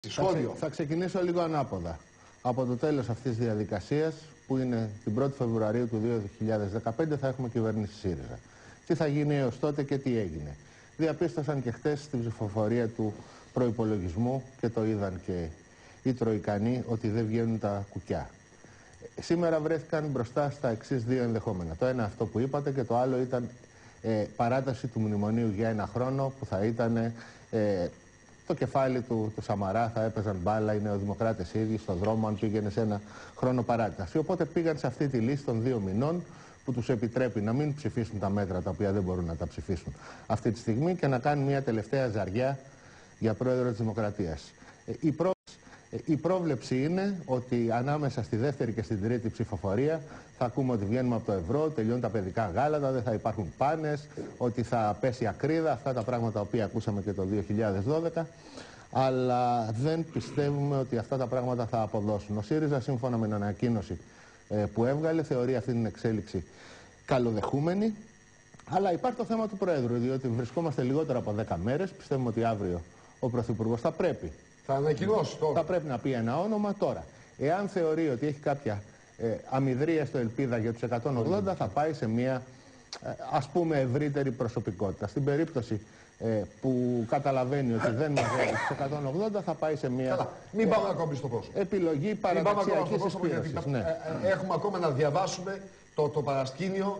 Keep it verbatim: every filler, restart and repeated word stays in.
Σχόλιο. Θα ξεκινήσω λίγο ανάποδα. Από το τέλος αυτής της διαδικασίας, που είναι την πρώτη Φεβρουαρίου του δύο χιλιάδες δεκαπέντε, θα έχουμε κυβέρνηση ΣΥΡΙΖΑ. Τι θα γίνει έως τότε και τι έγινε. Διαπίστωσαν και χτες στην ψηφοφορία του προϋπολογισμού και το είδαν και οι Τροϊκανοί ότι δεν βγαίνουν τα κουκιά. Σήμερα βρέθηκαν μπροστά στα εξής δύο ενδεχόμενα. Το ένα αυτό που είπατε και το άλλο ήταν ε, παράταση του μνημονίου για ένα χρόνο που θα ήταν ε, το κεφάλι του, του Σαμαρά, θα έπαιζαν μπάλα οι νεοδημοκράτες οι ίδιοι στον δρόμο αν πήγαινε σε ένα χρόνο παράταση. Οπότε πήγαν σε αυτή τη λύση των δύο μηνών που τους επιτρέπει να μην ψηφίσουν τα μέτρα τα οποία δεν μπορούν να τα ψηφίσουν αυτή τη στιγμή και να κάνουν μια τελευταία ζαριά για πρόεδρο της Δημοκρατίας. Ε, η προ... Η πρόβλεψη είναι ότι ανάμεσα στη δεύτερη και στην τρίτη ψηφοφορία θα ακούμε ότι βγαίνουμε από το ευρώ, τελειώνουν τα παιδικά γάλατα, δεν θα υπάρχουν πάνες, ότι θα πέσει ακρίδα, αυτά τα πράγματα τα οποία ακούσαμε και το δύο χιλιάδες δώδεκα, αλλά δεν πιστεύουμε ότι αυτά τα πράγματα θα αποδώσουν. Ο ΣΥΡΙΖΑ, σύμφωνα με την ανακοίνωση ε, που έβγαλε, θεωρεί αυτή την εξέλιξη καλοδεχούμενη, αλλά υπάρχει το θέμα του Προέδρου, διότι βρισκόμαστε λιγότερο από δέκα μέρες, πιστεύουμε ότι αύριο ο Πρωθυπουργός θα πρέπει Θα ανακοινώσει τώρα. Θα πρέπει να πει ένα όνομα τώρα. Εάν θεωρεί ότι έχει κάποια ε, αμυδρία στο ελπίδα για τους εκατόν ογδόντα, θα πάει σε μια ε, ας πούμε ευρύτερη προσωπικότητα. Στην περίπτωση ε, που καταλαβαίνει ότι δεν μαζεύει τους εκατόν ογδόντα, θα πάει σε μια Καλά. Μην πάμε ε, ακόμη στο πρόσωπο. επιλογή παραδοσιακής εισπήρωσης. Ναι. Έχουμε ακόμα να διαβάσουμε το, το παρασκήνιο